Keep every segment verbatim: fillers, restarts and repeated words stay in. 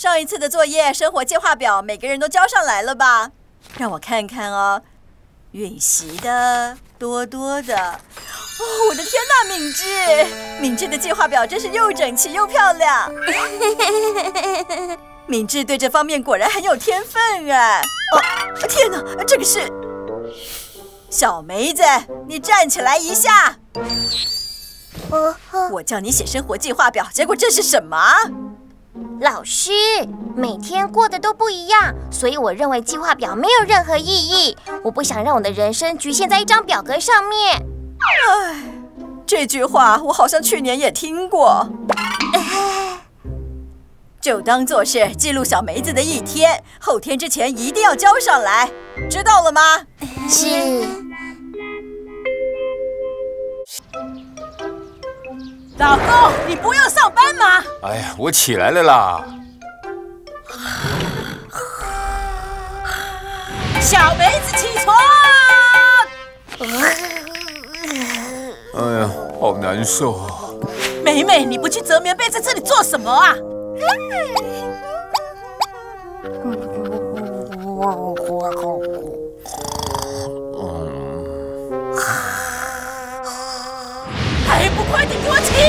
上一次的作业生活计划表每个人都交上来了吧？让我看看哦。允熙的，多多的。哦，我的天哪，敏智！敏智的计划表真是又整齐又漂亮。敏智对这方面果然很有天分哎！哦，天哪，这个是小梅子，你站起来一下。我叫你写生活计划表，结果这是什么？ 老师，每天过得都不一样，所以我认为计划表没有任何意义。我不想让我的人生局限在一张表格上面。 唉，这句话我好像去年也听过。就当做是记录小梅子的一天，后天之前一定要交上来，知道了吗？ 是。 老公，你不用上班吗？ 哎呀，我起来了啦。 小梅子起床！ 哎呀，好难受啊！ 美美，你不去折棉被，在这里做什么啊？还不快点给我起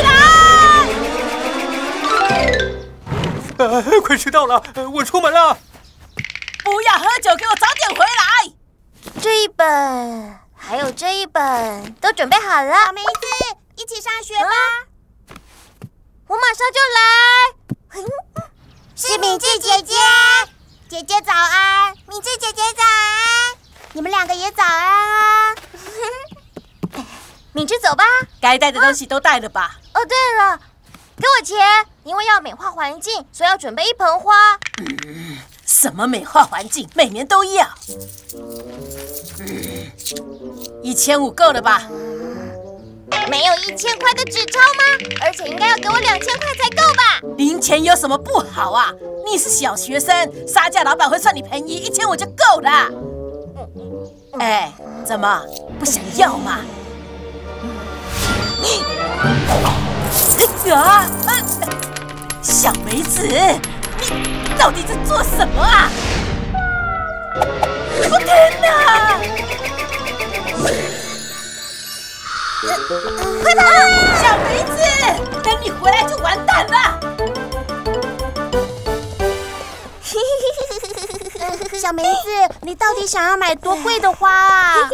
来！ 呃，快迟到了，我出门了。 不要喝酒，给我早点回来。 这一本，还有这一本，都准备好了。 小梅子，一起上学吧。 啊、我马上就来。 是敏智姐姐，姐姐早安，敏智姐姐早安，你们两个也早安啊。 敏智，走吧。 该带的东西都带了吧？ 哦，对了，给我钱，因为要美化环境，所以要准备一盆花。 嗯，什么美化环境，每年都要。嗯，一千五够了吧？ 没有一千块的纸钞吗？而且应该要给我两千块才够吧？ 零钱有什么不好啊？你是小学生，杀价老板会算你便宜，一千五就够了。哎，怎么不想要吗？啊！小梅子，你到底在做什么啊？我天哪！快跑！小梅子，等你回来就完蛋了。 小梅子，你到底想要买多贵的花啊？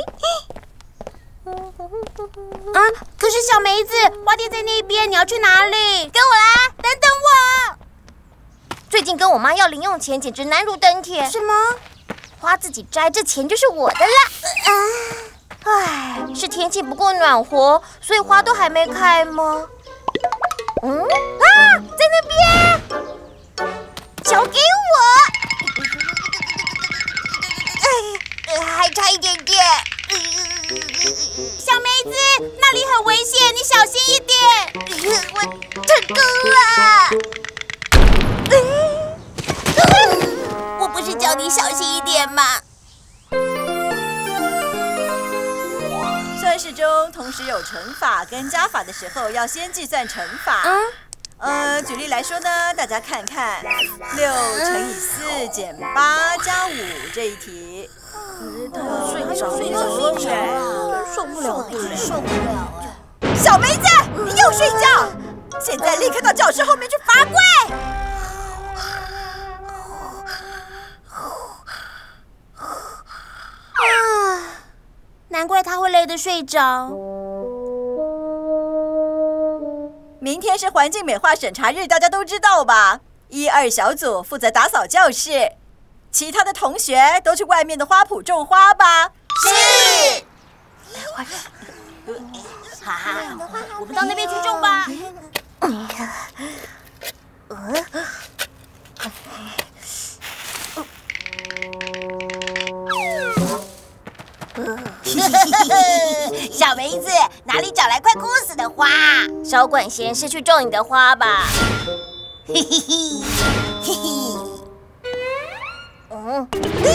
啊！可是小梅子，花店在那边，你要去哪里？ 跟我来！ 等等我！ 最近跟我妈要零用钱，简直难如登天。 什么？ 花自己摘，这钱就是我的啦。啊！唉，是天气不够暖和，所以花都还没开吗？嗯啊，在那边，交给我。哎，还差一点点。 小梅子，那里很危险，你小心一点。 我成功了。 我不是叫你小心一点吗？ 算式中同时有乘法跟加法的时候，要先计算乘法。嗯。呃，举例来说呢，大家看看，六乘以四减八加五这一题。 他要睡着，睡着，睡着，受不了，受不了哎！ 小梅子，你又睡觉！现在立刻到教室后面去罚跪！ 啊，难怪他会累得睡着。 明天是环境美化审查日，大家都知道吧？一二小组负责打扫教室，其他的同学都去外面的花圃种花吧。 是。 快点！哈哈，我们到那边去种吧。 小梅子，哪里找来快枯死的花？ 少管闲事，去种你的花吧。 嘿嘿嘿，嘿嘿。 嗯，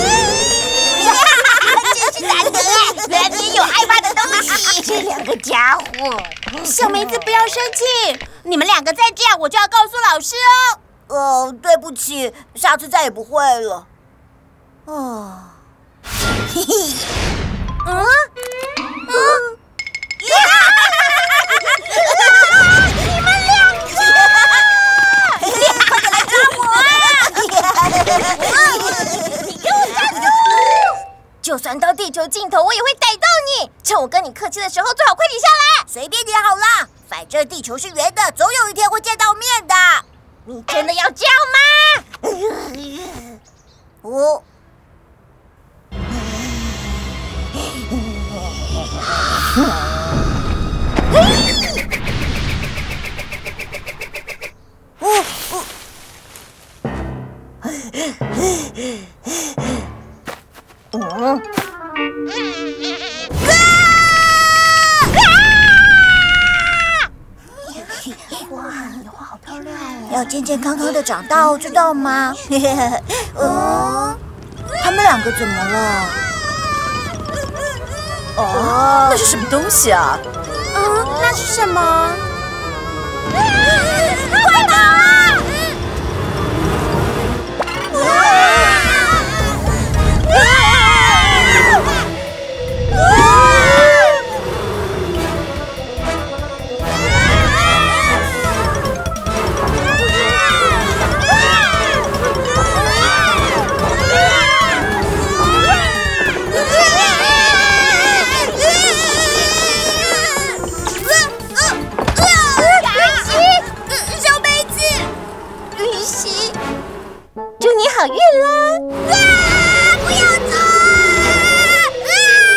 真是难得哎，原来你有害怕的东西。 这两个家伙， 小梅子不要生气，你们两个再这样，我就要告诉老师哦。 呃，对不起，下次再也不会了。哦，嘿嘿，嗯嗯，你们两个，快点来抓我啊！ 你给我站住！就算到地球尽头，我也会逮到你。趁我跟你客气的时候，最好快点下来。 随便你好啦，反正地球是圆的，总有一天会见到面的。 你真的要这样吗？哦。哦哦。嗯。哇，你花好漂亮哦！要健健康康的长大哦，知道吗？嗯，他们两个怎么了？ 哦，那是什么东西啊？ 嗯，那是什么？快跑啊！ 好运啦！ 啊！不要走！啊！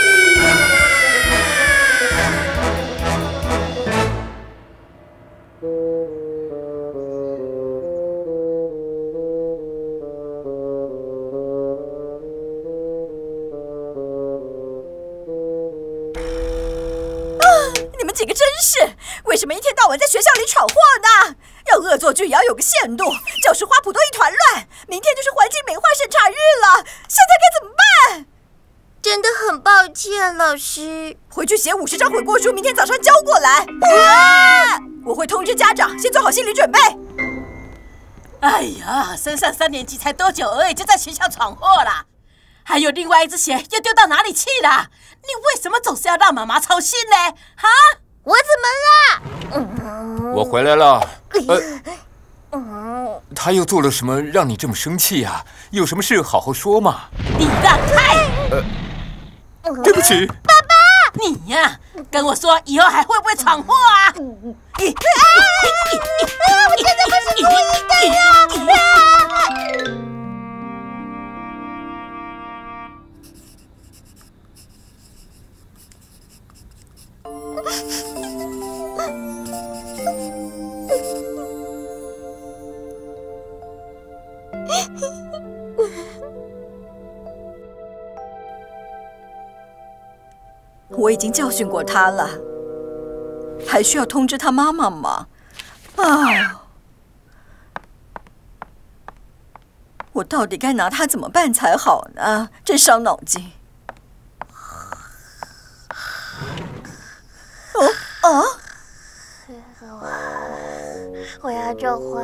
啊！你们几个真是，为什么一天到晚在学校里闯祸呢？要恶作剧也要有个限度，教室花圃都一团乱。明天就是环境美化审查日了，现在该怎么办？ 真的很抱歉，老师。 回去写五十张悔过书，明天早上交过来。啊！我会通知家长，先做好心理准备。 哎呀，升上三年级才多久而已，就在学校闯祸了。还有另外一只鞋又丢到哪里去了？你为什么总是要让妈妈操心呢？哈？ 我怎么了？ 我回来了。呃，他又做了什么让你这么生气呀？有什么事好好说嘛。 你让开！ 呃，对不起， 爸爸。你呀，跟我说以后还会不会闯祸啊？ 我真的不是故意的呀！ 我已经教训过他了，还需要通知他妈妈吗？啊！我到底该拿他怎么办才好呢？真伤脑筋。哦啊！ 我要种花，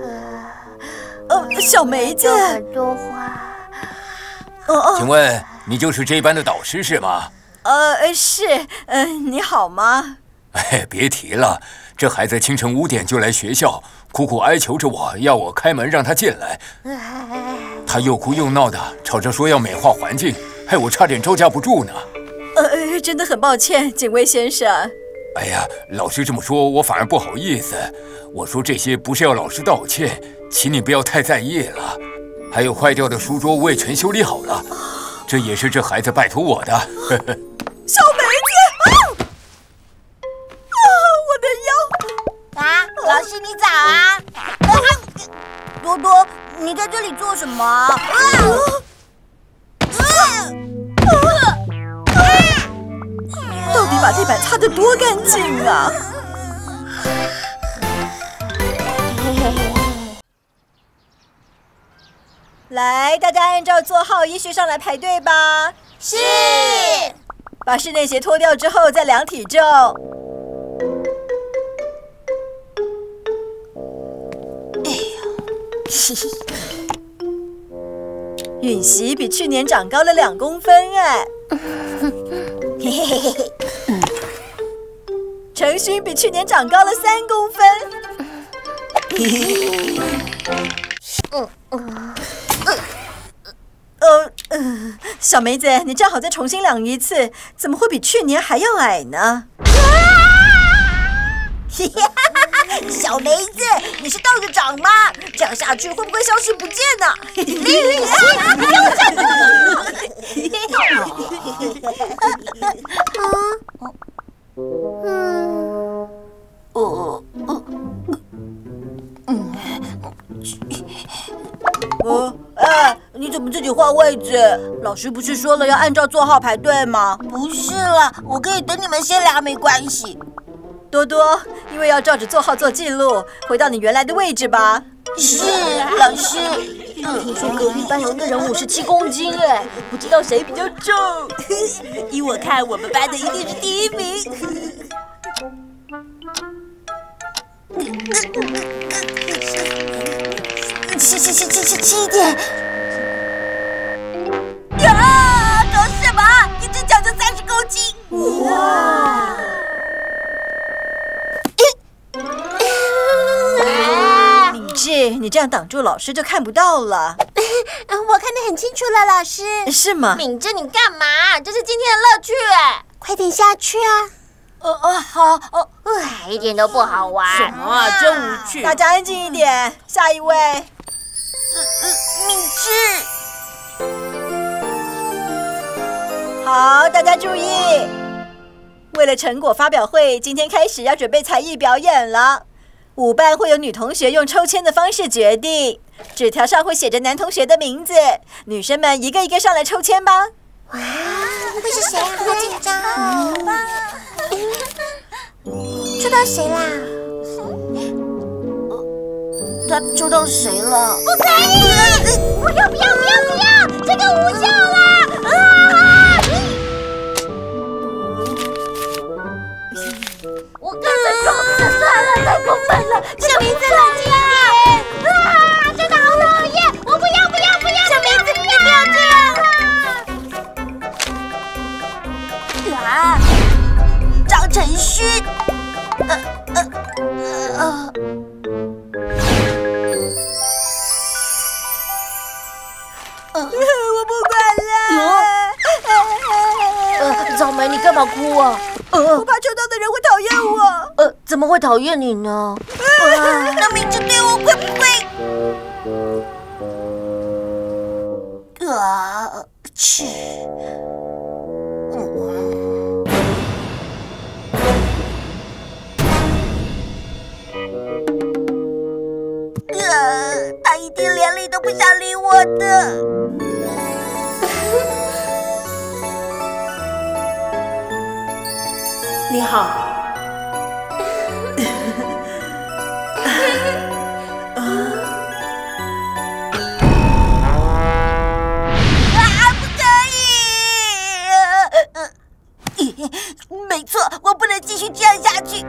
呃，小梅子， 很多花。 哦， 请问你就是这班的导师是吗？ 呃，是，呃，你好吗？ 哎，别提了，这孩子清晨五点就来学校，苦苦哀求着我要我开门让他进来。他又哭又闹的，吵着说要美化环境，害我差点招架不住呢。 呃，真的很抱歉，警卫先生。 哎呀，老师这么说，我反而不好意思。我说这些不是要老师道歉，请你不要太在意了。还有坏掉的书桌，我也全修理好了，这也是这孩子拜托我的。 小梅子，啊！啊，我的腰！ 啊，老师你早啊！啊多多，你在这里做什么？啊！ 到底把地板擦得多干净啊！来，大家按照座号依序上来排队吧。 是。 把室内鞋脱掉之后再量体重。哎呀， 允熙比去年长高了两公分哎。嘿嘿嘿嘿。程勋比去年长高了三公分。嗯嗯呃呃，小梅子，你正好再重新量一次，怎么会比去年还要矮呢？ 小梅子，你是道个长吗？这样下去会不会消失不见呢？ 李允熙，不要再动了！嗯， 哦哦嗯。 哦，哎，你怎么自己换位置？老师不是说了要按照座号排队吗？ 不是啦，我可以等你们先量，没关系。 多多，因为要照着座号做记录，回到你原来的位置吧。 是，老师。 听说隔壁班有一个人五十七公斤，哎，不知道谁比较重。 依我看，我们班的一定是第一名。七七七七七七点！呀，搞什么？一只脚就三十公斤！哇！ 敏智，你这样挡住老师就看不到了。 我看得很清楚了，老师。 是吗？ 敏智，你干嘛？这是今天的乐趣哎！ 快点下去啊！ 哦哦好哦，哎，一点都不好玩。 什么啊，真无趣！ 大家安静一点，下一位。 敏智。 好，大家注意，为了成果发表会，今天开始要准备才艺表演了。舞伴会有女同学用抽签的方式决定，纸条上会写着男同学的名字，女生们一个一个上来抽签吧。 哇，会是谁啊？好紧张，好棒啊！抽到谁啦？他抽到谁了？ 不可以！不要不要不要不要！这个无效啦！啊！我干脆装死算了，太过分了！ 小明子，冷静一点！ 啊，真的好讨厌！我不要不要不要！ 小明子，你不要这样！啊！张承勋，呃呃呃。 我不管了。 呃，草莓，你干嘛哭啊？ 呃，我怕抽到的人会讨厌我。 呃，怎么会讨厌你呢？ 呃、那明智对我会不会？啊，去。呃，他一定连理都不想理我的。 你好。 啊，不可以！没错，我不能继续这样下去。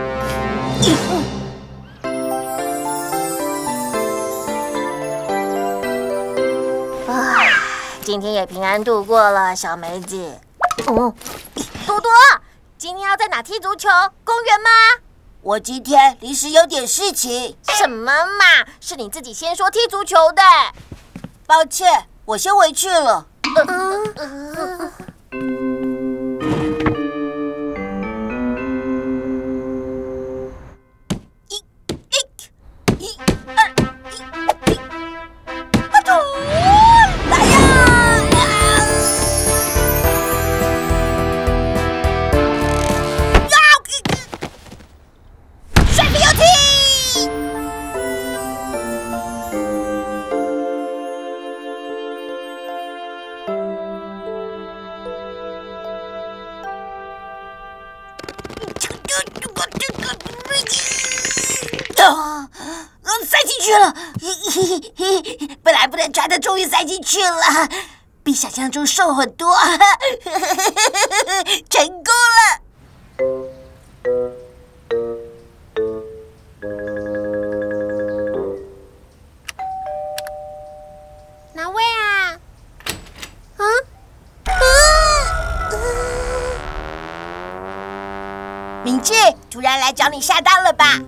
啊，今天也平安度过了，小梅子。哦，多多，今天要在哪踢足球？公园吗？ 我今天临时有点事情。 什么嘛？是你自己先说踢足球的。 抱歉，我先回去了。 嗯嗯啊，塞进去了！本来不能穿的，终于塞进去了，比想象中瘦很多，成功了！ 敏智，突然来找你下蛋了吧？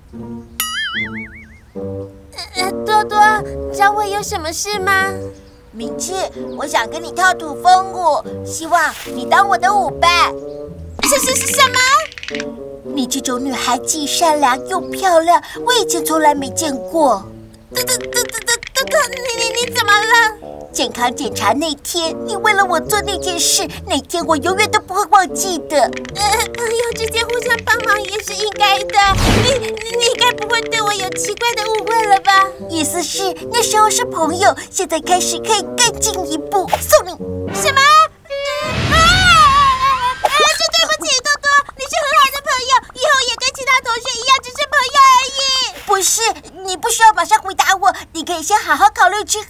呃，多多，找我有什么事吗？敏智，我想跟你跳土风舞，希望你当我的舞伴。是是是什么？你这种女孩既善良又漂亮，我以前从来没见过。这这这这这这这，你你你怎么了？健康检查那天，你为了我做那件事，那天我永远都不会忘记的。呃，朋友之间互相帮忙也是应该的。你你你应该不会对我有奇怪的误会了吧？意思是那时候是朋友，现在开始可以更进一步。送你什么？啊！啊！这对不起，多多，你是很好的朋友，以后也跟其他同学一样，只是朋友而已。不是，你不需要马上回答我，你可以先好好考虑之后。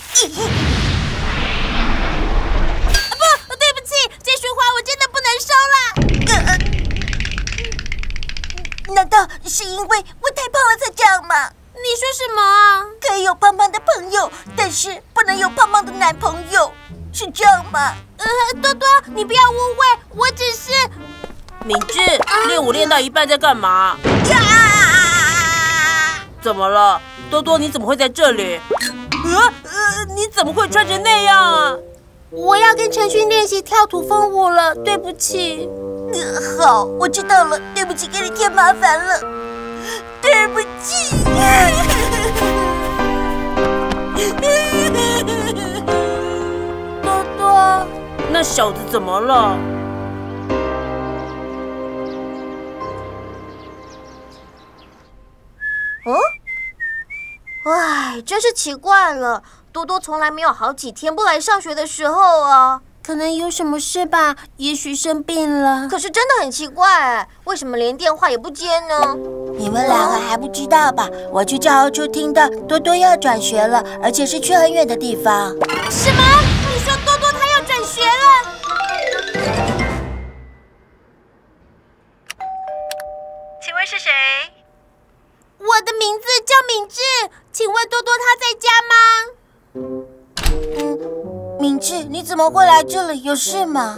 不，对不起，这束花我真的不能收了。呃呃、难道是因为我太胖了才这样吗？你说什么啊？可以有胖胖的朋友，但是不能有胖胖的男朋友，是这样吗？呃，多多，你不要误会，我只是…… 敏智，练舞练到一半在干嘛？ 呀！ 怎么了，多多？你怎么会在这里？呃呃，你怎么会穿成那样啊？ 我要跟陈勋练习跳土风舞了，对不起。呃，好，我知道了，对不起，给你添麻烦了，对不起。多多， 那小子怎么了？ 哦，唉，真是奇怪了，多多从来没有好几天不来上学的时候啊。可能有什么事吧，也许生病了。可是真的很奇怪，为什么连电话也不接呢？你们两个还不知道吧？我去教务处听到多多要转学了，而且是去很远的地方。什么？你说多多他要转学了？ 请问是谁？ 我的名字叫敏智，请问多多他在家吗？嗯，敏智，你怎么会来这里？有事吗？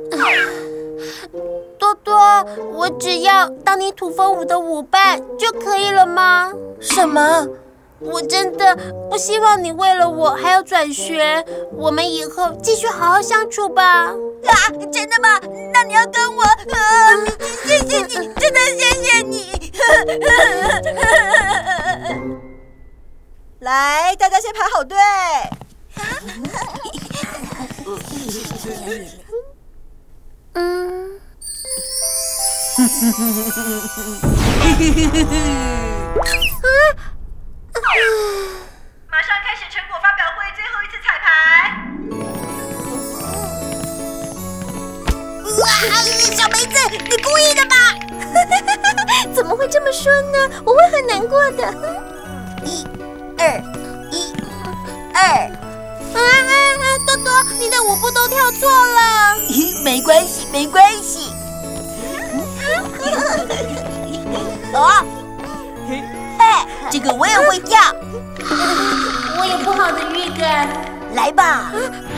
多多，我只要当你土风舞的舞伴就可以了吗？什么？我真的不希望你为了我还要转学，我们以后继续好好相处吧。啊，真的吗？那你要跟我……啊，谢谢你，真的谢谢你。 来，大家先排好队。 嗯。 马上开始成果发表会最后一次彩排。 哇，小梅子，你故意的吧？怎么会这么说呢？我会很难过的。一、二，一、二。啊啊！多多，你的舞步都跳错了。没关系，没关系。哦，哎，这个我也会跳。我有不好的预感。来吧。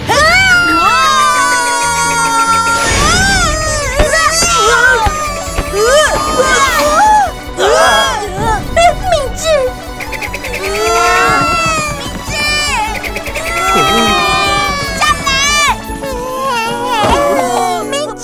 敏智，敏智，上来！敏智，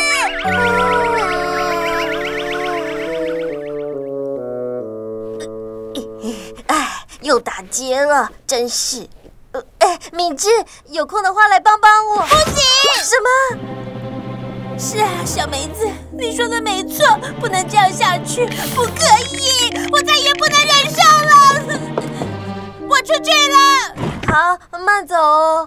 哎，又打结了，真是。呃，哎，敏智，有空的话来帮帮我。不行！什么？是啊，小梅子，你说的没错，不能这样下去，不可以，我再也不能忍受了。我出去了。好，慢走哦。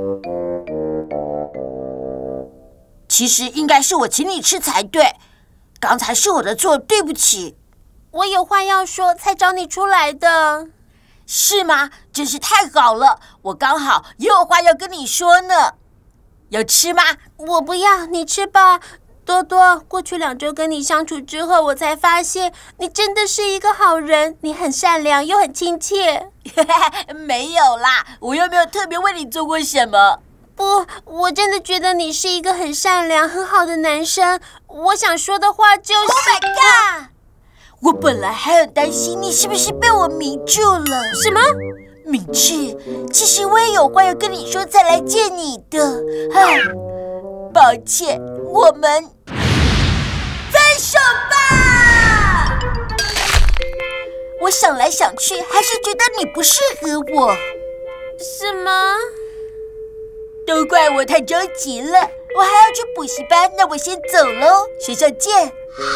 其实应该是我请你吃才对，刚才是我的错，对不起。我有话要说，才找你出来的。是吗？真是太好了，我刚好也有话要跟你说呢。有吃吗？我不要，你吃吧。多多，过去两周跟你相处之后，我才发现你真的是一个好人，你很善良又很亲切。没有啦，我又没有特别为你做过什么。 不，我真的觉得你是一个很善良、很好的男生。我想说的话就是 ，Oh my god！ 我本来还很担心你是不是被我迷住了。 什么？ 敏智，其实我也有话要跟你说才来见你的。唉，抱歉，我们分手吧。我想来想去，还是觉得你不适合我。 什么？ 都怪我太着急了，我还要去补习班，那我先走喽，学校见。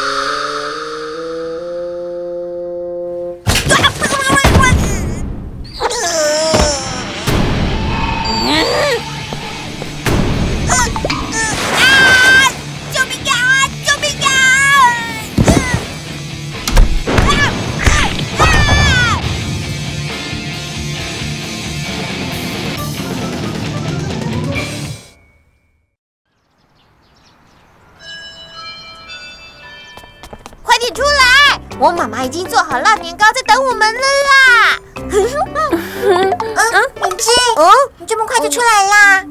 出来！我妈妈已经做好辣年糕，在等我们了啦！ 嗯，敏智，哦，你这么快就出来啦？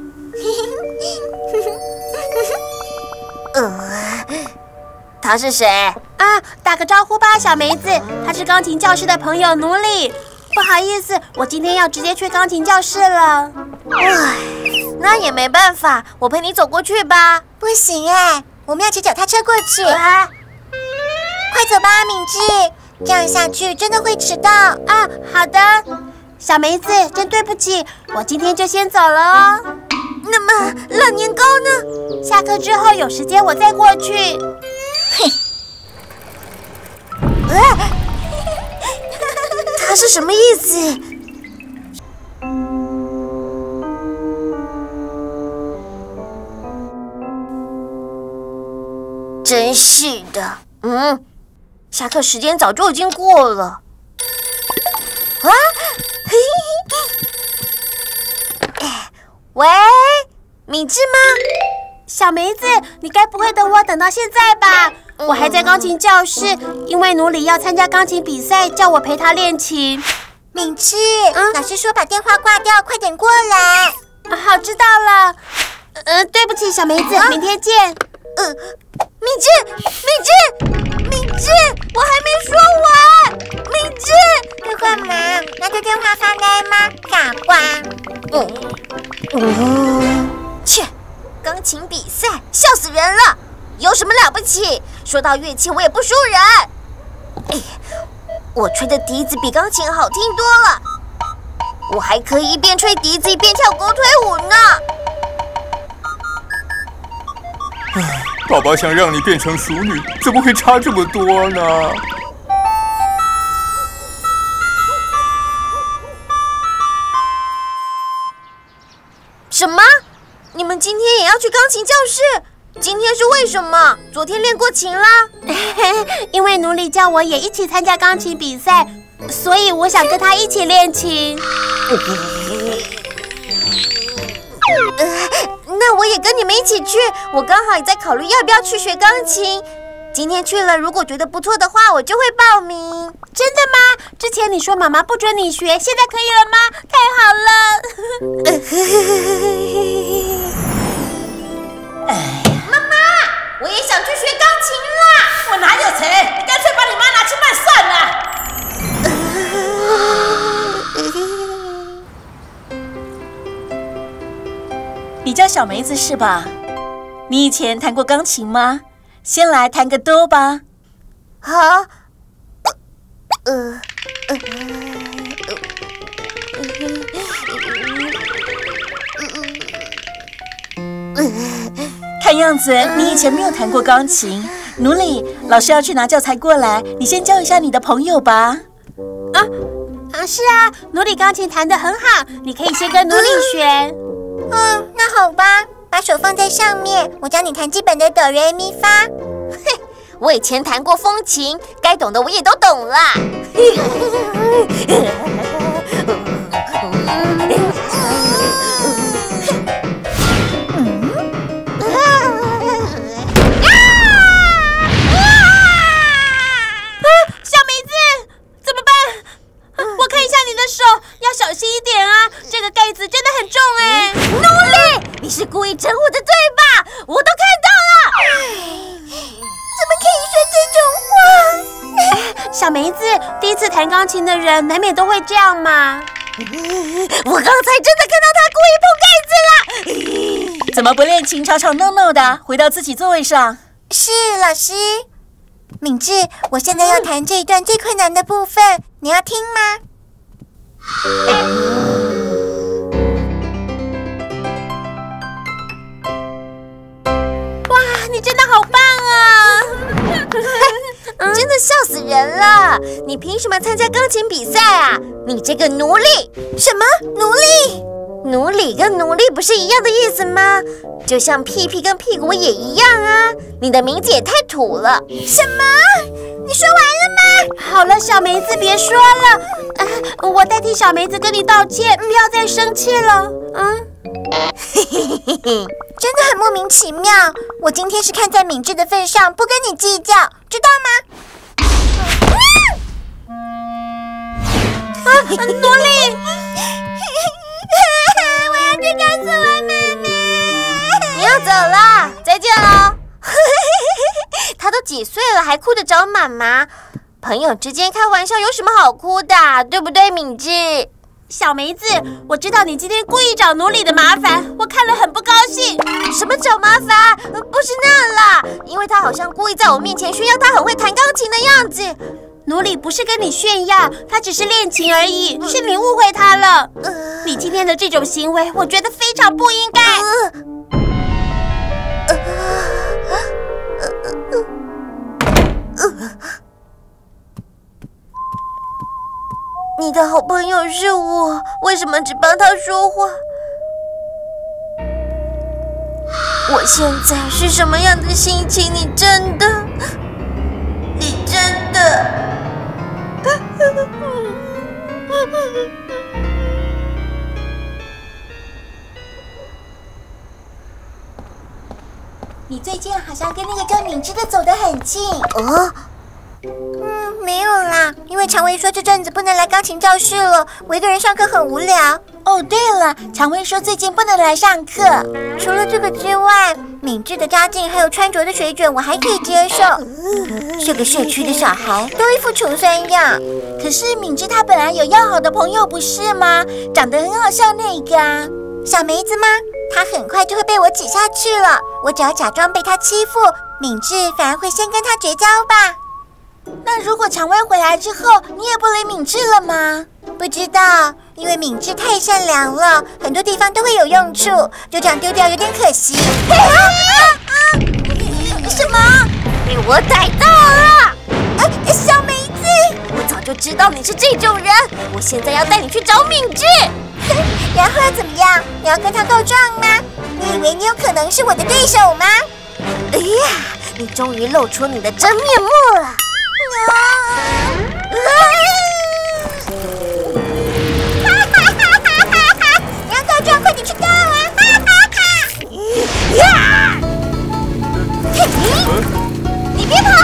呃，他是谁啊？打个招呼吧，小梅子，他是钢琴教室的朋友努里。不好意思，我今天要直接去钢琴教室了。 唉，那也没办法，我陪你走过去吧。 不行哎，我们要骑脚踏车过去。 啊快走吧，敏智，这样下去真的会迟到啊！好的，小梅子，真对不起，我今天就先走了哦。 那么辣年糕呢？ 下课之后有时间我再过去。 嘿，他是什么意思？真是的， 嗯。下课时间早就已经过了。啊！喂，敏智吗？ 小梅子，你该不会等我等到现在吧？嗯、我还在钢琴教室，因为努里要参加钢琴比赛，叫我陪他练琴。 敏智，嗯、老师说把电话挂掉，快点过来。 啊、好，知道了。呃，对不起，小梅子，啊、明天见。 呃，敏智，敏智。敏智，我还没说完。敏智，要干嘛？拿着电话发呆吗？傻瓜。嗯嗯，切，钢琴比赛，笑死人了！有什么了不起？说到乐器，我也不输人。哎，我吹的笛子比钢琴好听多了，我还可以一边吹笛子一边跳狗腿舞呢。 唉，爸爸想让你变成淑女，怎么会差这么多呢？ 什么？你们今天也要去钢琴教室？今天是为什么？昨天练过琴啦。 因为努里叫我也一起参加钢琴比赛，所以我想跟他一起练琴。 呃，那我也跟你们一起去。我刚好也在考虑要不要去学钢琴。今天去了，如果觉得不错的话，我就会报名。 真的吗？之前你说妈妈不准你学，现在可以了吗？太好了！ 妈妈，我也想去学钢琴啦！ 我哪有钱？你干脆把你妈拿去卖算了。你叫小梅子是吧？你以前弹过钢琴吗？先来弹个哆吧。 好。呃呃呃看样子你以前没有弹过钢琴。努里，老师要去拿教材过来，你先教一下你的朋友吧。 啊啊，是啊，努里钢琴弹得很好，你可以先跟努里学。 嗯，那好吧，把手放在上面，我教你弹基本的哆来咪发。 嘿，我以前弹过风琴，该懂的我也都懂啦。 小梅子，怎么办？我看一下你的手，要小心一点啊！这个盖子真的很重哎。 努力。 是故意整我的，对吧？我都看到了。 怎么可以说这种话？ 小梅子，第一次弹钢琴的人难免都会这样嘛。 我刚才真的看到他故意碰盖子了。 怎么不练琴吵吵闹闹的，回到自己座位上？ 是老师，敏智，我现在要弹这一段最困难的部分，你要听吗？ 哇，你真的好棒啊！ 真的笑死人了！你凭什么参加钢琴比赛啊？你这个奴隶！ 什么奴隶？ 奴隶跟奴隶不是一样的意思吗？就像屁屁跟屁股也一样啊！你的名字也太土了！ 什么？你说完了吗？ 好了，小梅子别说了，呃，我代替小梅子跟你道歉，不要再生气了。嗯， 真的很莫名其妙。我今天是看在敏智的份上，不跟你计较，知道吗？ 啊，奴隶！ 我要去告诉我妹妹。 你要走了，再见喽。他都几岁了，还哭着找妈妈？朋友之间开玩笑有什么好哭的，对不对，敏智？ 小梅子，我知道你今天故意找奴隶的麻烦，我看了很不高兴。 什么找麻烦？不是那样啦，因为他好像故意在我面前炫耀他很会弹钢琴的样子。 奴隶不是跟你炫耀，他只是练琴而已，是你误会他了。 呃、 你今天的这种行为，我觉得非常不应该。呃呃呃呃你的好朋友是我，为什么只帮他说话？我现在是什么样的心情？你真的，你真的， 你最近好像跟那个叫敏智的走得很近。 哦。 嗯，没有啦，因为常威说这阵子不能来钢琴教室了，我一个人上课很无聊。哦，对了，常威说最近不能来上课。除了这个之外，敏智的家境还有穿着的水准，我还可以接受。是个社区的小孩，都一副穷酸样。可是敏智她本来有要好的朋友，不是吗？长得很好笑那个啊，小梅子吗？她很快就会被我挤下去了。我只要假装被她欺负，敏智反而会先跟她绝交吧。那如果常威回来之后，你也不理敏智了吗？不知道，因为敏智太善良了，很多地方都会有用处，就这样丢掉有点可惜。啊啊啊！什么？ 被我逮到了！ 哎，小梅子， 我早就知道你是这种人，我现在要带你去找敏智。 然后要怎么样？你要跟他告状吗？你以为你有可能是我的对手吗？ 哎呀，你终于露出你的真面目了！ 啊！你要告状，快点去告啊！呀！ 你别跑！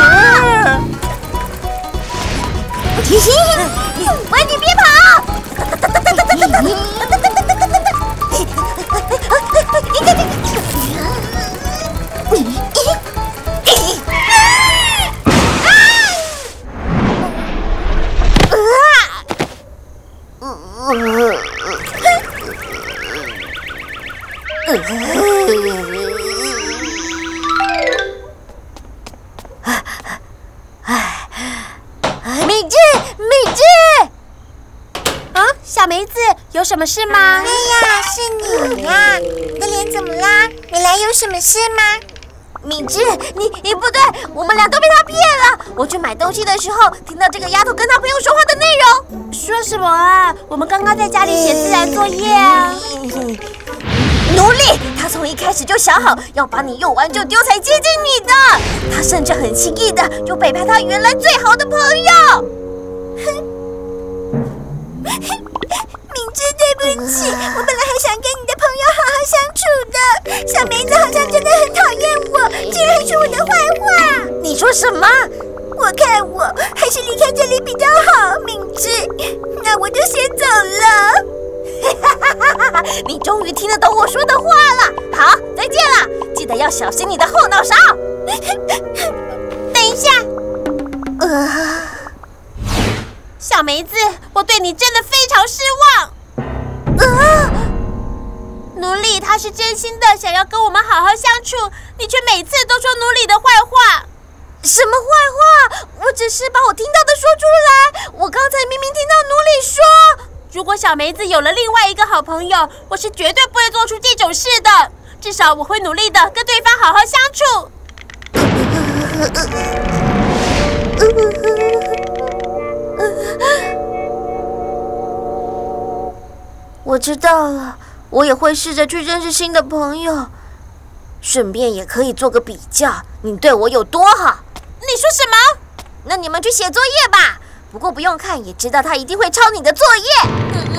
喂，你别跑！敏智，敏智！ 啊，小梅子，有什么事吗？ 哎呀，是你呀！你的脸怎么啦？你来有什么事吗？ 敏智，你你不对，我们俩都被他骗了。我去买东西的时候，听到这个丫头跟她朋友说话的内容。 说什么啊？我们刚刚在家里写自然作业啊。 奴隶，他从一开始就想好要把你用完就丢才接近你的。他甚至很轻易的就背叛他原来最好的朋友。 哼，敏智，对不起，我本来还想跟你的朋友好好相处的。小梅子好像真的很讨厌我，竟然说我的坏话。 你说什么？ 我看我还是离开这里比较好，敏智。那我就先走了。 你终于听得懂我说的话了。好， 要小心你的后脑勺。 等一下，呃，小梅子，我对你真的非常失望。呃，奴隶他是真心的想要跟我们好好相处，你却每次都说奴隶的坏话。 什么坏话？我只是把我听到的说出来。我刚才明明听到奴隶说， 如果小梅子有了另外一个好朋友，我是绝对不会做出这种事的。至少我会努力的跟对方好好相处。 我知道了，我也会试着去认识新的朋友，顺便也可以做个比较，你对我有多好。 你说什么？ 那你们去写作业吧。不过不用看也知道他一定会抄你的作业。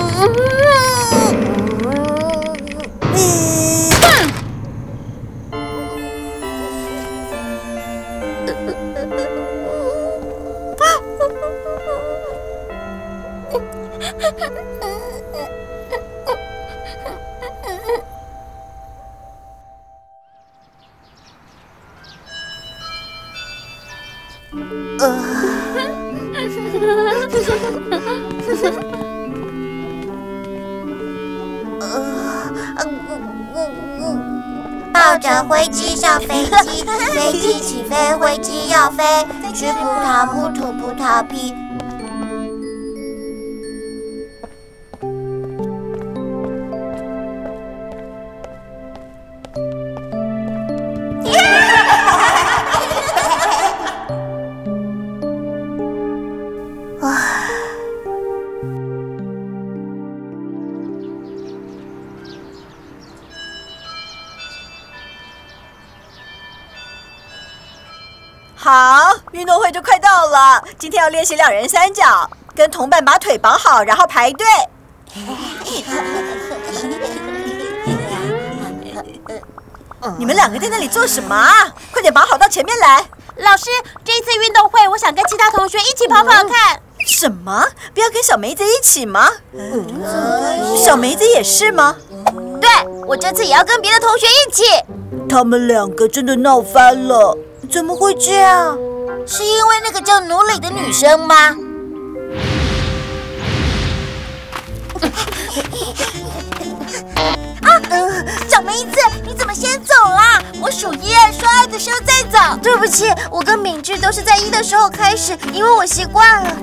抱着灰机上飞机，飞机起飞，灰机要飞，吃葡萄不吐葡萄皮。 好，运动会就快到了。今天要练习两人三角，跟同伴把腿绑好，然后排队。你们两个在那里做什么啊？快点绑好到前面来。 老师，这一次运动会，我想跟其他同学一起跑跑看。 什么？不要跟小梅子一起吗？嗯、小梅子也是吗？ 对，我这次也要跟别的同学一起。 他们两个真的闹翻了。怎么会这样？ 是因为那个叫奴隶的女生吗？啊，呃，小梅子，你怎么先走啦？我数一二，说二的时候再走。 对不起，我跟敏智都是在一的时候开始，因为我习惯了。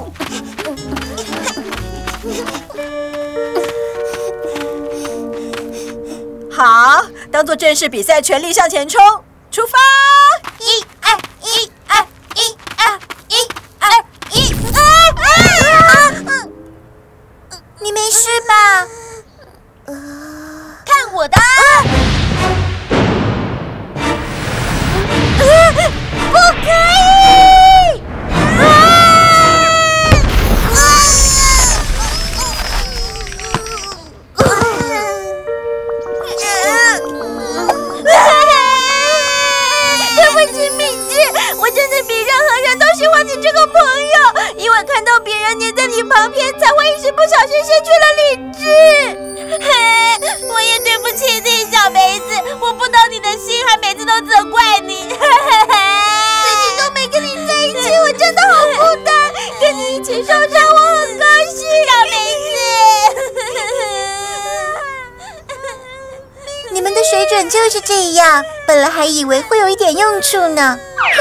好，当做正式比赛，全力向前冲，出发！ 一二一二一二一二一二！你没事吧？看我的！不可以！ 对不起，敏智，我真的比任何人都喜欢你这个朋友，因为看到别人黏在你旁边，才会一时不小心失去了理智。 我也对不起你，小梅子，我不懂你的心，还每次都责怪你。 最近都没跟你在一起，我真的好孤单。跟你一起受伤，我很高兴。 小梅子， 你们的水准就是这样，本来还以为会有一点用处呢。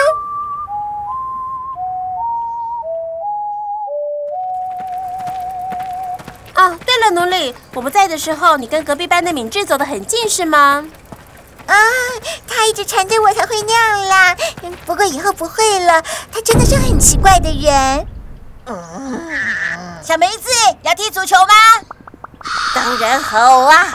哦，对了，奴隶，我不在的时候，你跟隔壁班的敏智走得很近是吗？ 啊，他一直缠着我才会那样啦。不过以后不会了，他真的是很奇怪的人。嗯，小梅子要踢足球吗？ 当然好啊。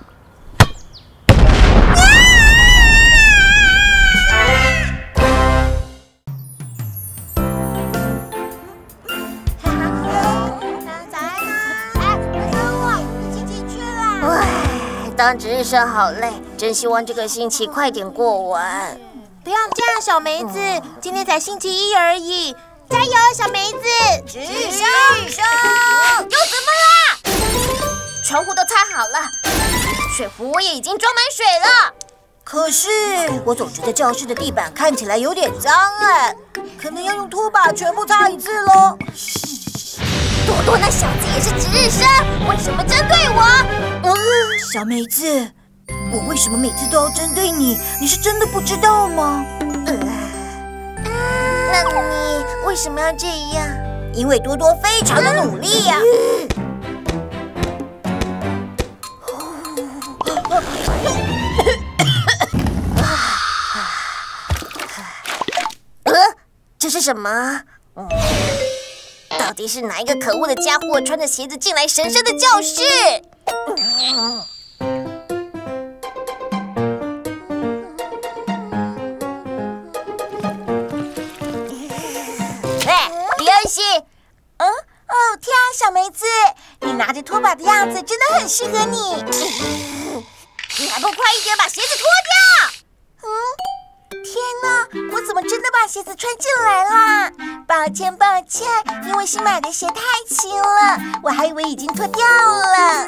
当值日生好累，真希望这个星期快点过完。 不要这样，小梅子，今天才星期一而已，加油，小梅子！ 值日生， 值日生，又怎么啦？窗户都擦好了，水壶我也已经装满水了。 可是我总觉得教室的地板看起来有点脏哎，可能要用拖把全部擦一次喽。 多多那小子也是值日生，为什么针对我？ 嗯，小梅子，我为什么每次都要针对你？你是真的不知道吗？ 呃、那你为什么要这样？ 因为多多非常的努力呀、啊。 呃，这是什么？嗯，到底是哪一个可恶的家伙穿着鞋子进来神圣的教室？嗯嗯哦，天啊，小梅子，你拿着拖把的样子真的很适合你。 你还不快一点把鞋子脱掉！ 嗯，天哪，我怎么真的把鞋子穿进来啦？抱歉，抱歉，因为新买的鞋太轻了，我还以为已经脱掉了。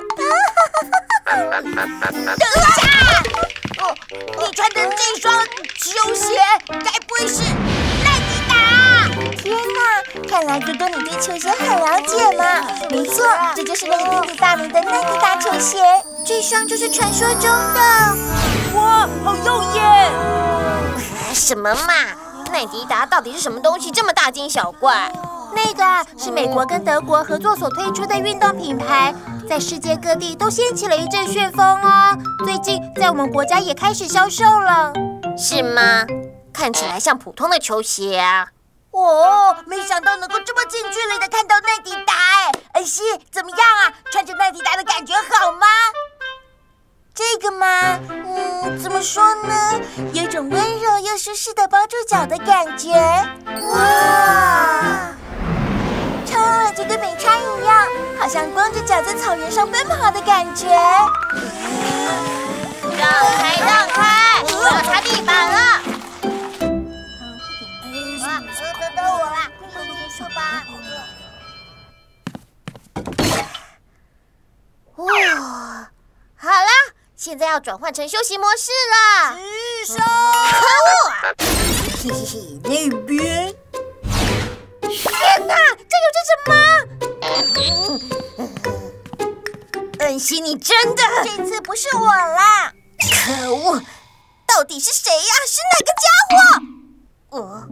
等一下，哦，你穿的这双球鞋，该不会是奈迪达？天哪！看来多多你对球鞋很了解嘛？没错，这就是那个弟弟发明的奈迪达球鞋，这双就是传说中的。 哇，好用耶！ 什么嘛？奈迪达到底是什么东西，这么大惊小怪？ 那个啊，是美国跟德国合作所推出的运动品牌，在世界各地都掀起了一阵旋风哦。最近在我们国家也开始销售了， 是吗？看起来像普通的球鞋啊。 哦，没想到能够这么近距离的看到奈迪达哎！恩熙，怎么样啊？穿着奈迪达的感觉好吗？这个嘛，嗯，怎么说呢？有种温柔又舒适的包住脚的感觉。哇！穿了就跟没穿一样，好像光着脚在草原上奔跑的感觉。 让开，让开，我要擦地板了。 等等我啦，快点说吧。 哇，好啦，现在要转换成休息模式了。 值日生， 可恶啊！ 嘿嘿嘿，那边。 天哪，这有这什么？恩熙，你真的…… 这次不是我啦！ 可恶，到底是谁呀？是哪个家伙？呃。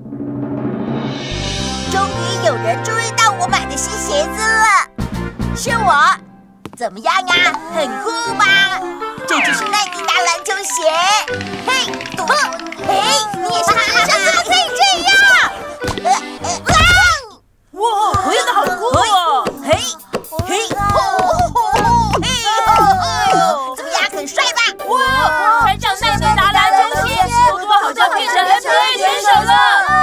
终于有人注意到我买的新鞋子了，是我，怎么样呀？很酷吧？这就是奈迪达篮球鞋。嘿，赌，嘿，你也是值日生，怎么可以这样？呃呃啊！ 哇，回得好酷哦！ 嘿，嘿，哦，嘿，怎么样？很帅吧？ 哇，穿上奈迪达篮球鞋，多多好像变成 N B A 选手了。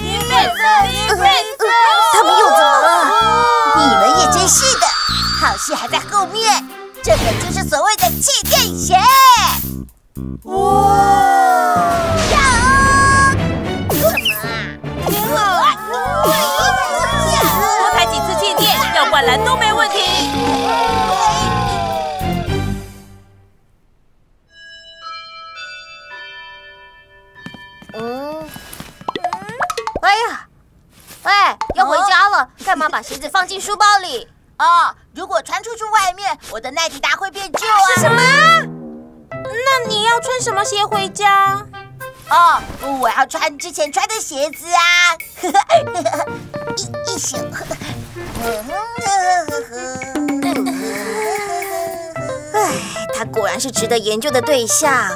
他们又怎么了？ 你们也真是的，好戏还在后面。这个就是所谓的气垫鞋。哇！呀！什么啊？ 多开几次气垫，要灌篮都没问题。 嗯。哎呀！哎，要回家了，干嘛把鞋子放进书包里？ 哦，如果穿出去外面，我的奈迪达会变旧啊！ 是什么？ 那你要穿什么鞋回家？哦，我要穿之前穿的鞋子啊！一一宿。 哎，他果然是值得研究的对象。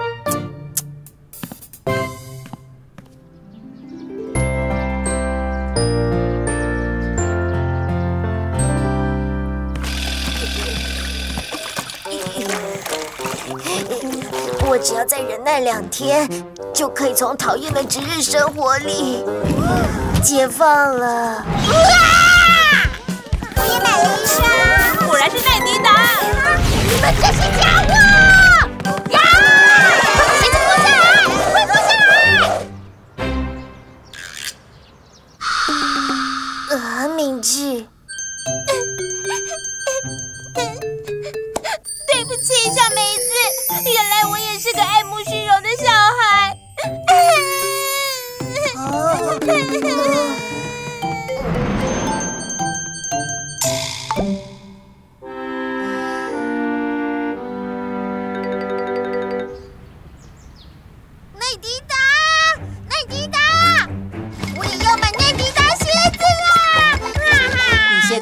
我只要再忍耐两天，就可以从讨厌的值日生活里解放了。 我也买了一双， 果然是奈迪达！ 你们这些家伙！呀！快把鞋子脱下来！快脱下来！ 呃，敏智。 对不起，小梅子，原来我也是个爱慕虚荣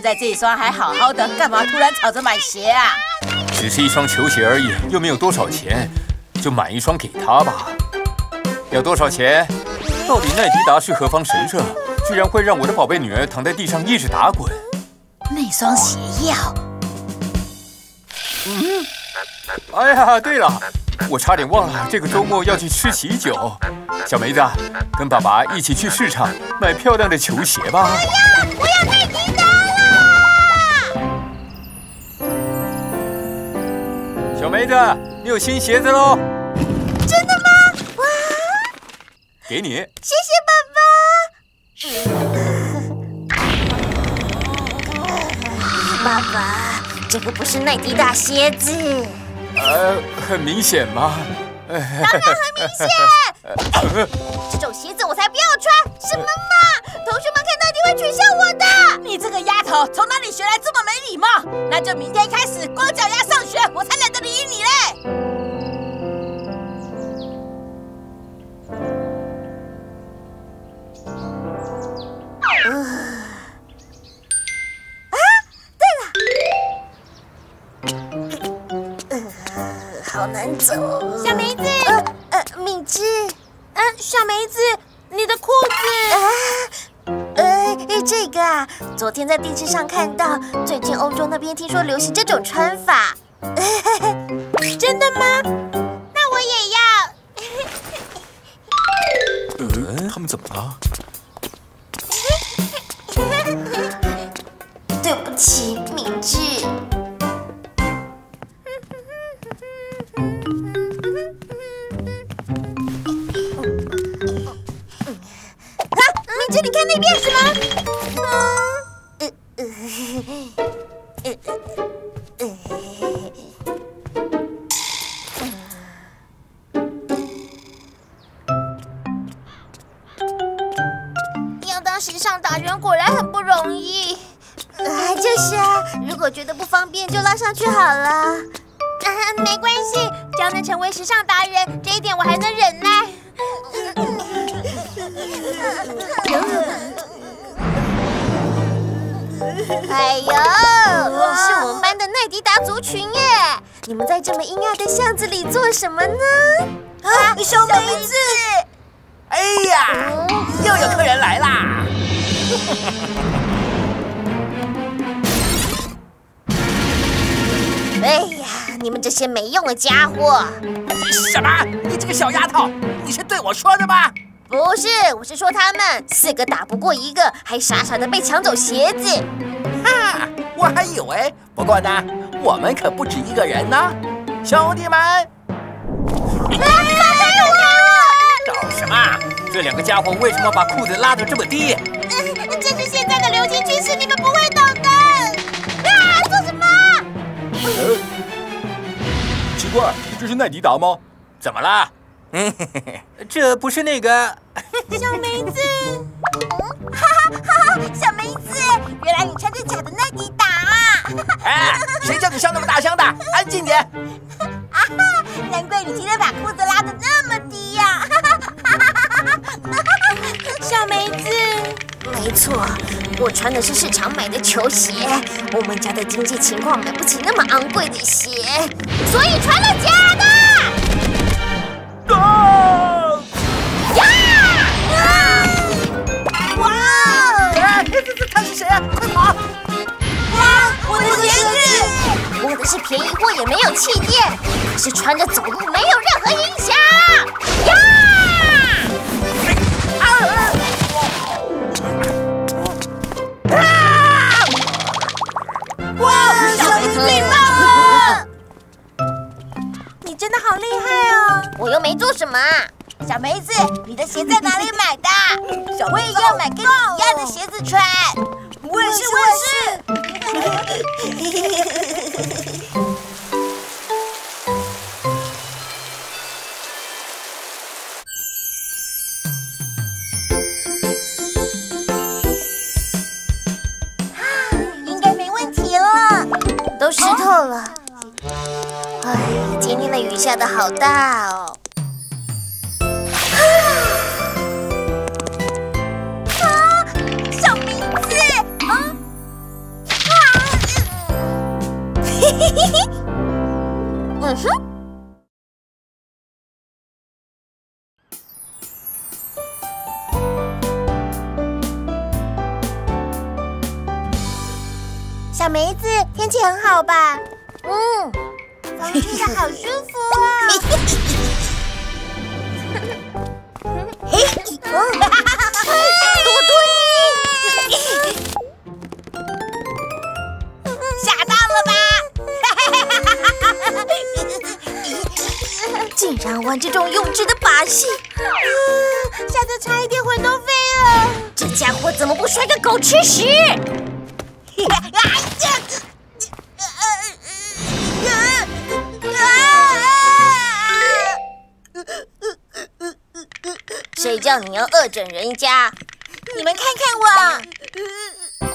在这一双还好好的，干嘛突然吵着买鞋啊？ 只是一双球鞋而已，又没有多少钱，就买一双给他吧。要多少钱？到底奈迪达是何方神圣，居然会让我的宝贝女儿躺在地上一直打滚？ 那双鞋要…… 嗯，哎呀，对了，我差点忘了，这个周末要去吃喜酒。小梅子，跟爸爸一起去市场买漂亮的球鞋吧。 我要，我要奈迪达啦！ 小梅子，你有新鞋子喽？ 真的吗？哇！ 给你， 谢谢爸爸。爸爸，这个不是奈迪达鞋子。 呃，很明显吗？ 当然很明显。这种鞋子我才不要穿！什么嘛，同学们看到一定会取笑我的。 你这个丫头从哪里学来这么没礼貌？那就明天开始光脚丫上学，我才懒得理你嘞！ 啊，对了，呃，好难走。小梅子，呃呃，敏智，嗯、呃，小梅子，你的裤子，啊，呃，这个啊，昨天在电视上看到，最近欧洲那边听说流行这种穿法。真的吗？那我也要。 呃，他们怎么了？ 对不起，敏智。啊，敏智，你看那边什么？嗯，呃呃呃呃。要当时尚达人果然很不容易。啊，就是啊，如果觉得不方便就拉上去好了。啊，没关系，只要能成为时尚达人，这一点我还能忍耐。哎呦，是我们班的奈迪达族群耶！你们在这么阴暗的巷子里做什么呢？ 啊，小梅子！哎呀，又有客人来啦！ 哎呀，你们这些没用的家伙！ 什么？你这个小丫头，你是对我说的吗？ 不是，我是说他们四个打不过一个，还傻傻的被抢走鞋子。 哈，我还以为，不过呢，我们可不止一个人呢，兄弟们！ 搞什么？这两个家伙为什么把裤子拉得这么低？ 嗯，这是现在的流行趋势，你们不会懂的。啊，做什么？ 呃，奇怪，这是奈迪达吗？ 怎么了？这不是那个小梅子。哈哈哈哈！小梅子，原来你穿着假的奈迪达啊！ 哎，谁叫你笑那么大声的？安静点！ 啊哈，难怪你今天把裤子拉得那么低呀！小梅子，没错，我穿的是市场买的球鞋，我们家的经济情况买不起那么昂贵的鞋，所以穿了假的。 啊！ 呀！哇！ 哎，这这他是谁啊？快跑！ 哇，我的鞋子！我的是便宜货，也没有气垫，可是穿着走路没有任何影响。呀！哇，小梅子最棒了！你真的好厉害哦！我又没做什么。小梅子，你的鞋在哪里买的？小我也要买跟你一样的鞋子穿。我也是，我也是。应该没问题了。都湿透了。哎，今天的雨下得好大哦。啊，小明子，啊， 小梅子，天气很好吧？ 嗯， 风吹得好舒服哦。 嘿，多多你， 吓到了吧？ 竟然玩这种幼稚的把戏， 吓得差一点魂都飞了。 这家伙怎么不摔个狗吃屎？谁叫你要恶整人家？ 你们看看我，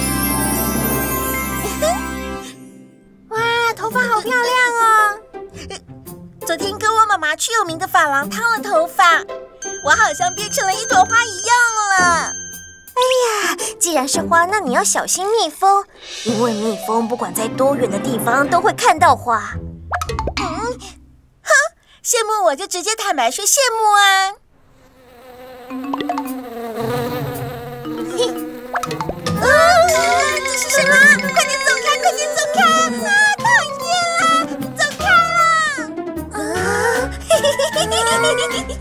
哇，头发好漂亮哦！昨天跟我妈妈去有名的发廊烫了头发，我好像变成了一朵花一样了。 哎呀，既然是花，那你要小心蜜蜂，因为蜜蜂不管在多远的地方都会看到花。 嗯，哼，羡慕我就直接坦白说羡慕啊！嘿，啊，这是什么？快点走开！快点走开！啊，讨厌啊！走开了！啊，嘿嘿嘿嘿嘿嘿嘿。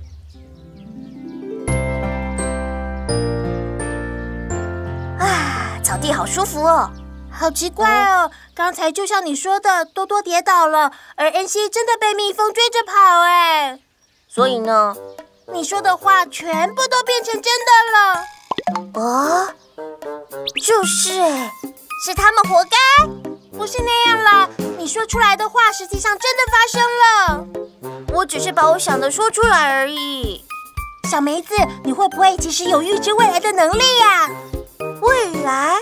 啊，草地好舒服哦。 好奇怪哦，刚才就像你说的，多多跌倒了，而恩熙真的被蜜蜂追着跑哎。 所以呢？ 你说的话全部都变成真的了。 哦，就是哎，是他们活该。 不是那样啦，你说出来的话实际上真的发生了。 我只是把我想的说出来而已。 小梅子，你会不会其实有预知未来的能力呀？ 未来？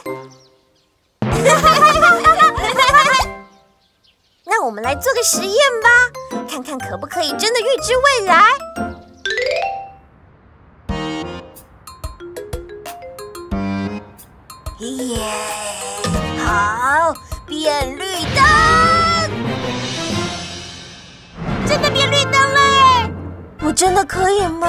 那我们来做个实验吧，看看可不可以真的预知未来。 耶，好，变绿灯，真的变绿灯了哎！ 我真的可以吗？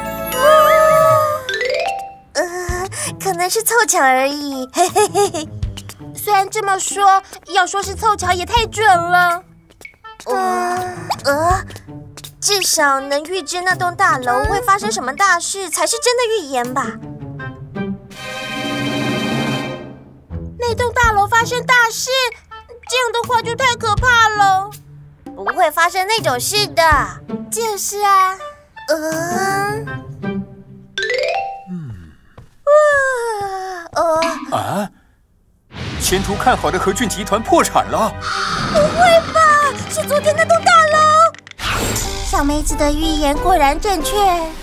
呃，可能是凑巧而已，嘿嘿嘿嘿。 虽然这么说，要说是凑巧也太准了。 呃呃，至少能预知那栋大楼会发生什么大事，才是真的预言吧。 那栋大楼发生大事，这样的话就太可怕了。 不会发生那种事的。 就是啊。 嗯。 嗯。 呃。 啊！前途看好的和俊集团破产了。 不会吧？是昨天那栋大楼？小梅子的预言果然正确。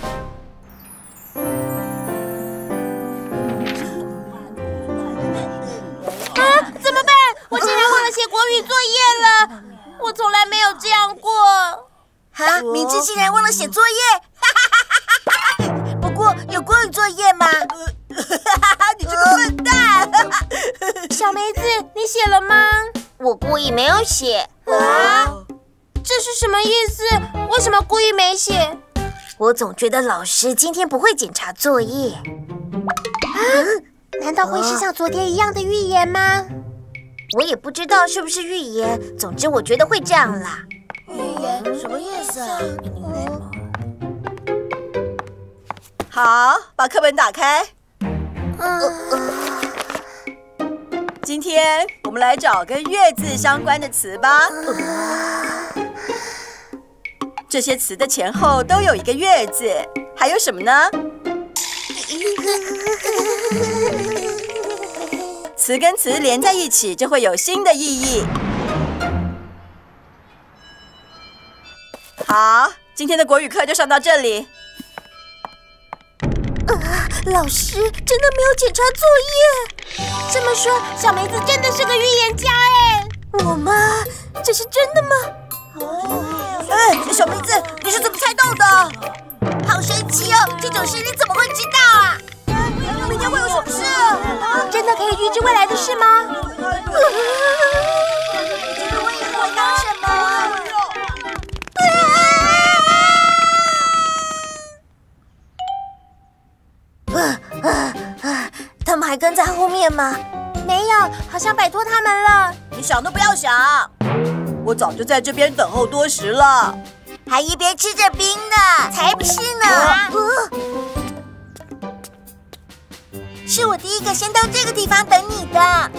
怎么办？我竟然忘了写国语作业了！我从来没有这样过。 哈，明智竟然忘了写作业！不过有国语作业吗？你这个笨蛋！ 小梅子，你写了吗？ 我故意没有写。 啊？这是什么意思？为什么故意没写？ 我总觉得老师今天不会检查作业。 啊？难道会是像昨天一样的预言吗？ 我也不知道是不是预言，总之我觉得会这样啦。 预言什么意思啊？ 好，把课本打开。 嗯。 今天我们来找跟月字相关的词吧。这些词的前后都有一个月字，还有什么呢？词跟词连在一起，就会有新的意义。好，今天的国语课就上到这里。 呃，老师真的没有检查作业。这么说，小梅子真的是个预言家哎。 我吗？这是真的吗？ 哦，哎，小梅子，你是怎么猜到的？好神奇哦！这种事你怎么会知道啊？明天会有什么事啊？ 真的可以预知未来的事吗？ 你觉得我以后会当什么？ 啊啊啊！他们还跟在后面吗？ 没没有，好像摆脱他们了。 你想都不要想，我早就在这边等候多时了， 还一边吃着冰呢。 才不是呢！ 呃、是我第一个先到这个地方等你的。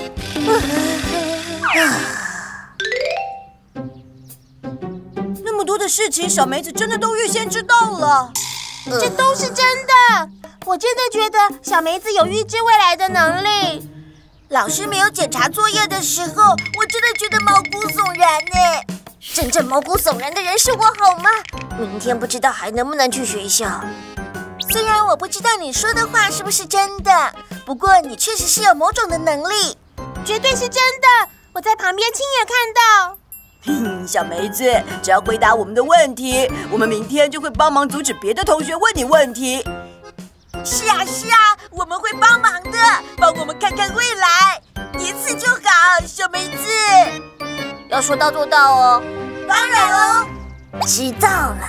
那么多的事情，小梅子真的都预先知道了。 这都是真的，我真的觉得小梅子有预知未来的能力。 老师没有检查作业的时候，我真的觉得毛骨悚然呢。 真正毛骨悚然的人是我，好吗？明天不知道还能不能去学校。 虽然我不知道你说的话是不是真的，不过你确实是有某种的能力， 绝对是真的。我在旁边亲眼看到。 哼，小梅子，只要回答我们的问题，我们明天就会帮忙阻止别的同学问你问题。 是啊，是啊，我们会帮忙的，帮我们看看未来，一次就好，小梅子。 要说到做到哦。 当然哦。 知道了。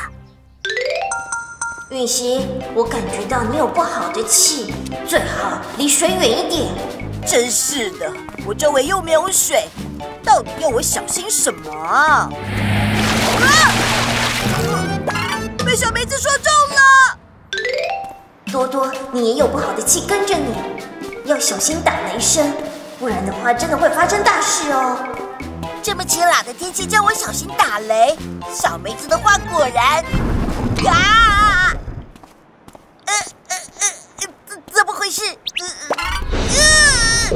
允熙，我感觉到你有不好的气，最好离水远一点。 真是的，我周围又没有水，到底要我小心什么啊？啊！被小梅子说中了。 多多，你也有不好的气跟着你，要小心打雷声，不然的话真的会发生大事哦。 这么晴朗的天气叫我小心打雷，小梅子的话果然……啊！呃呃呃，怎怎么回事？呃呃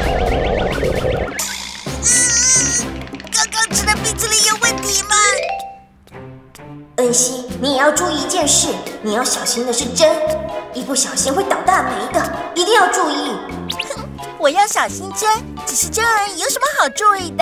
呃，刚刚吃的冰淇淋有问题吗？ 恩熙，你也要注意一件事，你要小心的是针，一不小心会倒大霉的，一定要注意。 哼，我要小心针，只是针而已，有什么好注意的？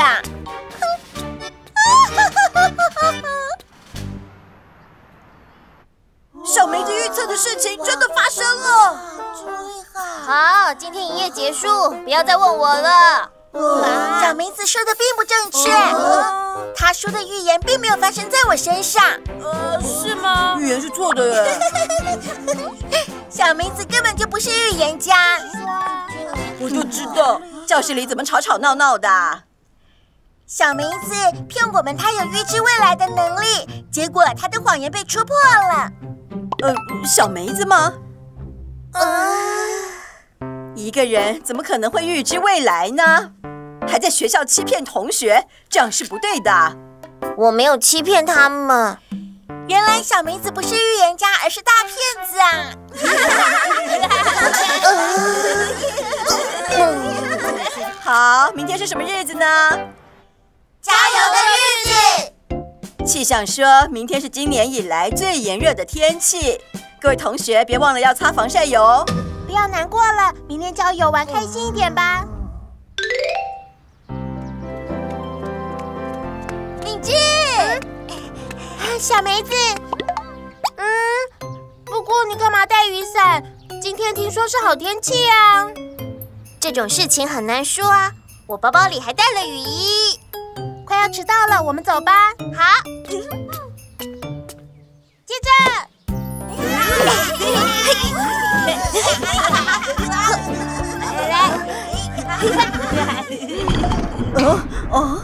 小梅子预测的事情真的发生了， 真厉害！ 好，今天营业结束，不要再问我了。 呃、小梅子说的并不正确，呃、她说的预言并没有发生在我身上。 呃，是吗？预言是错的耶。 小梅子根本就不是预言家。 我就知道，教室里怎么吵吵闹闹的。 小梅子骗我们，她有预知未来的能力，结果她的谎言被戳破了。 呃，小梅子吗？ 呃， 一个人怎么可能会预知未来呢？还在学校欺骗同学，这样是不对的。 我没有欺骗他们。 原来小梅子不是预言家，而是大骗子啊！好，明天是什么日子呢？ 加油的日子！ 气象说明天是今年以来最炎热的天气，各位同学别忘了要擦防晒油哦。 不要难过了，明天郊游玩开心一点吧。 敏智， 小梅子，嗯，不过你干嘛带雨伞？今天听说是好天气啊。 这种事情很难说啊，我包包里还带了雨衣。 快要迟到了，我们走吧。 好， 接着。 哦哦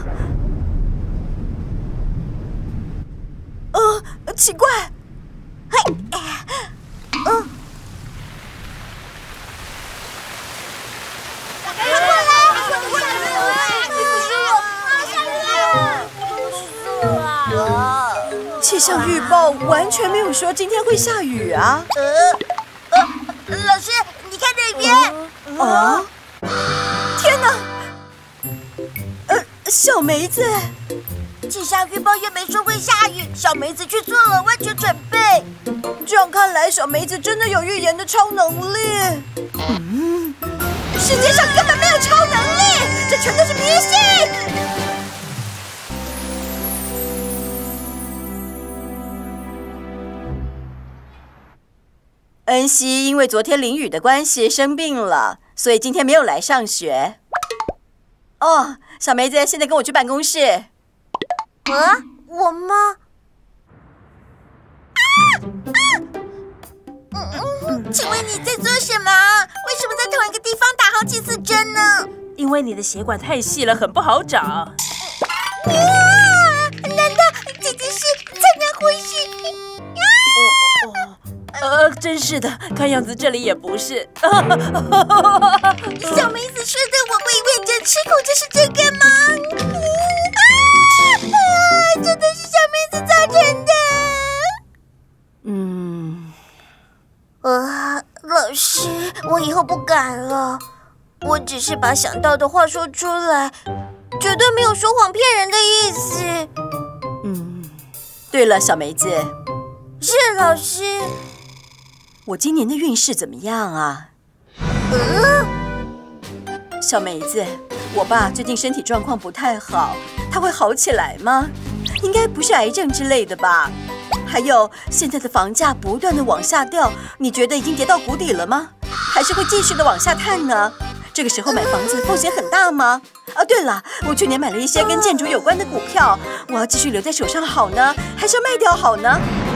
哦，奇怪，嘿，嗯， 快过来，快过来！不是我，下雨了！不是啊！ 气象预报完全没有说今天会下雨啊。 呃呃，老师，你看那边。 啊！天哪！呃，小梅子， 气象预报又没说会下雨，小梅子却做了万全准备。 这样看来，小梅子真的有预言的超能力。嗯，世界上根本没有超能力，这全都是迷信。恩熙因为昨天淋雨的关系生病了，所以今天没有来上学。哦，小梅子，现在跟我去办公室。 啊，我吗？ 啊啊！嗯嗯，请问你在做什么？为什么在同一个地方打好几次针呢？ 因为你的血管太细了，很不好找。 啊！难道姐姐是才能呼吸？ 哦哦，呃，真是的，看样子这里也不是。 小梅子说的“我会为这吃苦”就是这个吗？啊！真的是小梅子造成的。 嗯。 呃，老师，我以后不敢了。我只是把想到的话说出来，绝对没有说谎骗人的意思。 嗯，对了，小梅子。 是老师。 我今年的运势怎么样啊？ 呃， 小梅子，我爸最近身体状况不太好，他会好起来吗？应该不是癌症之类的吧？还有，现在的房价不断的往下掉，你觉得已经跌到谷底了吗？还是会继续的往下探呢？这个时候买房子风险很大吗？哦，对了，我去年买了一些跟建筑有关的股票，我要继续留在手上好呢，还是要卖掉好呢？